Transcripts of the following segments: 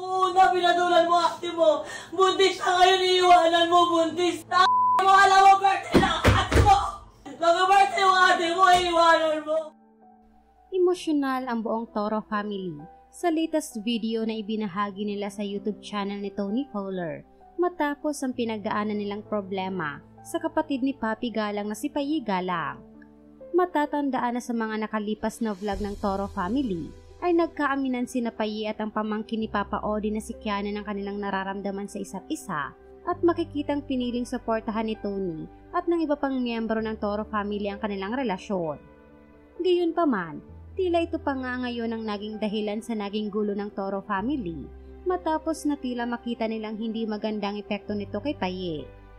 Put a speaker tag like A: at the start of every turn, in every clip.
A: Una, pinadulan mo ate mo. Buntis na ngayon, iiwanan mo, buntis. Mo, alam mo, birthday ng ate mo. Mag-birthday yung ate mo, iiwanan mo.
B: Emosyonal ang buong Toro family sa latest video na ibinahagi nila sa YouTube channel ni Tony Fowler matapos ang pinagdaanan nilang problema sa kapatid ni Papi Galang na si Payi Galang. Matatandaan na sa mga nakalipas na vlog ng Toro family ay nagkaaminan sina Payi at ang pamangkin ni Papa Odi na si Kiana ng kanilang nararamdaman sa isa't isa at makikitang piniling suportahan ni Tony at ng iba pang miyembro ng Toro family ang kanilang relasyon. Gayunpaman, tila ito pa nga ngayon ang naging dahilan sa naging gulo ng Toro family matapos na tila makita nilang hindi magandang epekto nito kay Payi.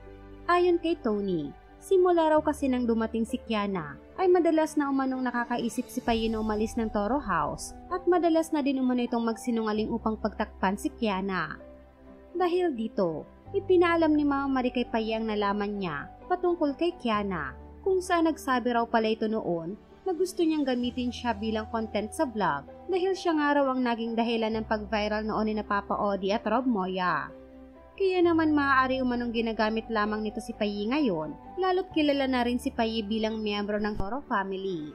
B: Ayon kay Tony, simula raw kasi nang dumating si Kiana ay madalas na umanong nakakaisip si Payi na umalis ng Toro House at madalas na din umano itong magsinungaling upang pagtakpan si Kiana. Dahil dito, ipinaalam ni Mama Marie kay Payi ang nalaman niya patungkol kay Kiana kung saan nagsabi raw pala ito noon na gusto niyang gamitin siya bilang content sa vlog dahil siya nga raw ang naging dahilan ng pag-viral noon ni Papa Odi at Rob Moya. Kaya naman maaari umanong ginagamit lamang nito si Payi ngayon, lalo't kilala na rin si Payi bilang miyembro ng Toro family.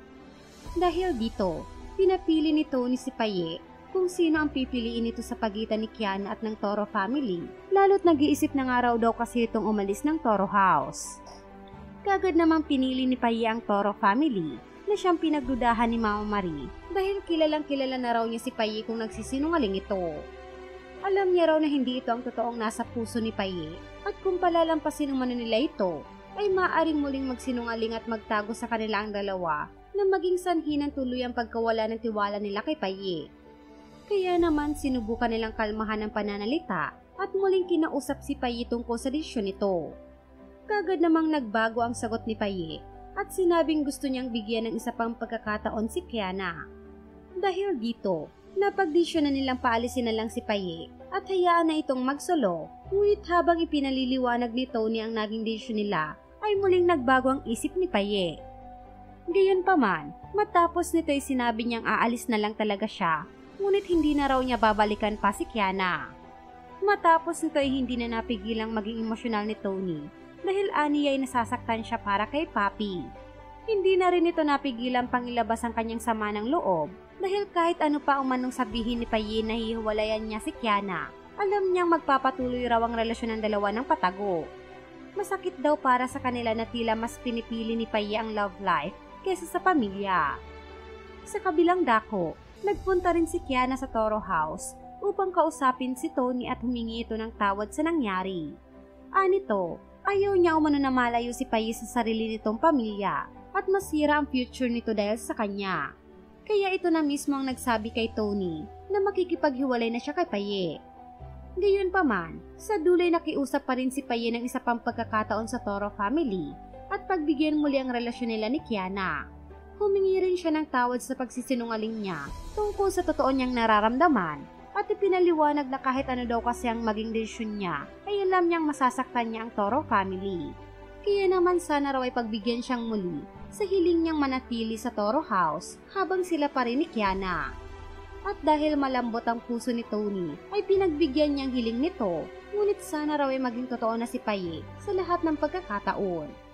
B: Dahil dito, pinapili ni Tony si Payi kung sino ang pipiliin nito sa pagitan ni Kiana at ng Toro family, lalo't nag-iisip na nga raw daw kasi itong umalis ng Toro House. Kagad namang pinili ni Payi ang Toro family na siyang pinagdudahan ni Mama Marie dahil kilalang kilala na raw niya si Payi kung nagsisinungaling ito. Alam niya raw na hindi ito ang totoong nasa puso ni Payi at kung palalampasin naman nila ito, ay maaaring muling magsinungaling at magtago sa kanila ang dalawa na maging sanhi ng tuluyang pagkawala ng tiwala nila kay Payi. Kaya naman sinubukan nilang kalmahan ng pananalita at muling kinausap si Payi tungkol sa desisyon nito. Kagad namang nagbago ang sagot ni Payi at sinabing gusto niyang bigyan ng isa pang pagkakataon si Kiana. Dahil dito, napagdesisyon na nilang paalisin na lang si Payi at hayaan na itong magsolo, ngunit habang ipinaliliwanag ni Tony ang naging desisyon nila, ay muling nagbago ang isip ni Payi. Gayunpaman, matapos nito ay sinabi niyang aalis na lang talaga siya, ngunit hindi na raw niya babalikan pa si Kiana. Matapos nito ay hindi na napigilang maging emosyonal ni Tony, dahil aniya ay nasasaktan siya para kay Papi. Hindi na rin ito napigilan pang ilabas ang kanyang sama ng loob dahil kahit ano pa umanong sabihin ni Payi na hihiwalayan niya si Kiana, alam niyang magpapatuloy raw ang relasyon ng dalawa ng patago. Masakit daw para sa kanila na tila mas pinipili ni Payi ang love life kaysa sa pamilya. Sa kabilang dako, nagpunta rin si Kiana sa Toro House upang kausapin si Tony at humingi ito ng tawad sa nangyari. Anito, ayaw niya umano na malayo si Payi sa sarili nitong pamilya at masira ang future nito dahil sa kanya. Kaya ito na mismo ang nagsabi kay Tony na makikipaghiwalay na siya kay Payi. Gayunpaman, sa duloy nakiusap pa rin si Payi ng isa pang pagkakataon sa Toro family at pagbigyan muli ang relasyon nila ni Kiana. Humingi rin siya ng tawad sa pagsisinungaling niya tungkol sa totoo niyang nararamdaman at ipinaliwanag na kahit ano daw kasi ang maging desisyon niya, ay alam niyang masasaktan niya ang Toro family. Kaya naman sana raw ay pagbigyan siyang muli sa hiling niyang manatili sa Toro House habang sila pa rin ni Kiana. At dahil malambot ang puso ni Tony, ay pinagbigyan niyang hiling nito, ngunit sana raw ay maging totoo na si Payi sa lahat ng pagkakataon.